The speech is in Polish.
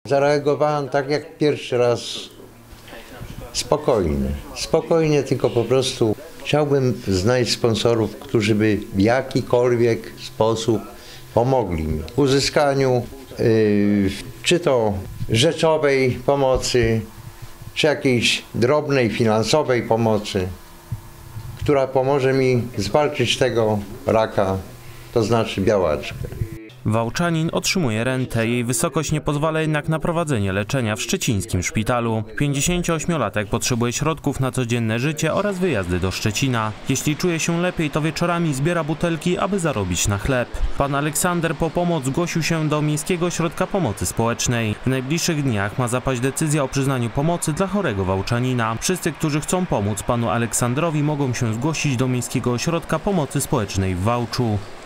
Zareagowałem tak jak pierwszy raz, spokojnie. Spokojnie, tylko po prostu chciałbym znaleźć sponsorów, którzy by w jakikolwiek sposób pomogli mi w uzyskaniu czy to rzeczowej pomocy, czy jakiejś drobnej finansowej pomocy, która pomoże mi zwalczyć tego raka, to znaczy białaczkę. Wałczanin otrzymuje rentę, jej wysokość nie pozwala jednak na prowadzenie leczenia w szczecińskim szpitalu. 58-latek potrzebuje środków na codzienne życie oraz wyjazdy do Szczecina. Jeśli czuje się lepiej, to wieczorami zbiera butelki, aby zarobić na chleb. Pan Aleksander po pomoc zgłosił się do Miejskiego Ośrodka Pomocy Społecznej. W najbliższych dniach ma zapaść decyzja o przyznaniu pomocy dla chorego wałczanina. Wszyscy, którzy chcą pomóc panu Aleksandrowi, mogą się zgłosić do Miejskiego Ośrodka Pomocy Społecznej w Wałczu.